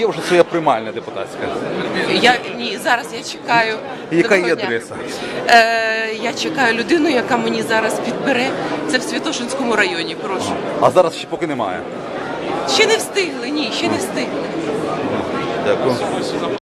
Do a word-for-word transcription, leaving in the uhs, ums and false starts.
є вже своя приймальня депутатська? Я ні, зараз я чекаю. Яка Доброго є дня. адреса? Е, я чекаю людину, яка мені зараз підбере. Це в Святошинському районі. Прошу. А зараз ще поки немає. Ще не встигли. Ні, ще не встигли. Дякую.